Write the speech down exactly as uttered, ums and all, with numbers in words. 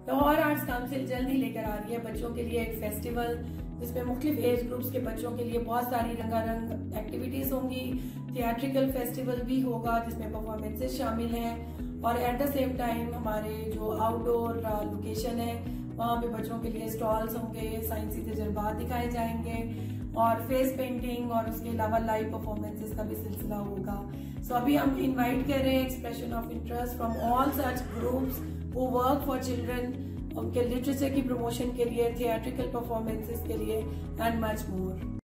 Lahore arts council जल्द ही लेकर आ रही है बच्चों के लिए एक फेस्टिवल, जिसमें मुख्तलिफ एज ग्रुप्स के बच्चों के लिए बहुत सारी रंगारंग एक्टिविटीज होंगी। थिएट्रिकल फेस्टिवल भी होगा जिसमें परफॉर्मेंसेस शामिल हैं, और एट द सेम टाइम हमारे जो आउटडोर लोकेशन है वहाँ पे बच्चों के लिए स्टॉल्स होंगे, साइंसी तजुर्बात दिखाए जाएंगे, और फेस पेंटिंग और उसके अलावा लाइव परफॉर्मेंसेस का भी सिलसिला होगा। सो so, अभी हम इनवाइट कर रहे हैं expression of interest from all such groups who work for children, उनके लिटरेचर की प्रमोशन के लिए, थिएट्रिकल परफॉर्मेंसेस के लिए एंड मच मोर।